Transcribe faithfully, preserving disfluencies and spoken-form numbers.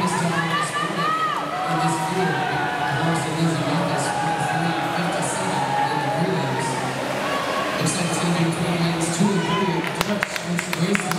Looks like it's going to be twenty minutes, two and three. Starts with Grace.